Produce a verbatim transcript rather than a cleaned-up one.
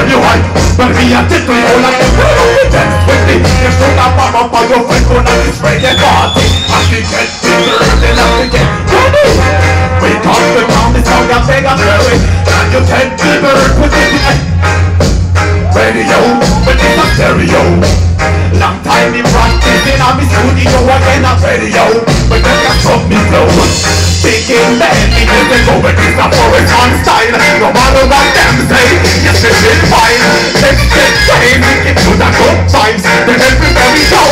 you high. But me a tickle you like the girl of the dance with me. You should have pop up on your friend gonna spread your party. I can get bigger than I can get ready. We talk the town, this song I'm big, I'm hurry. And you can't be bird with it. Radio, but it's a stereo. Long time in practicing on me studio again a radio. But then I stop me flow. Speaking the ending is the go, but it's a forest on style. No matter what them say, yes this is fine. Let's get time, it to the good vibes. Then everybody go.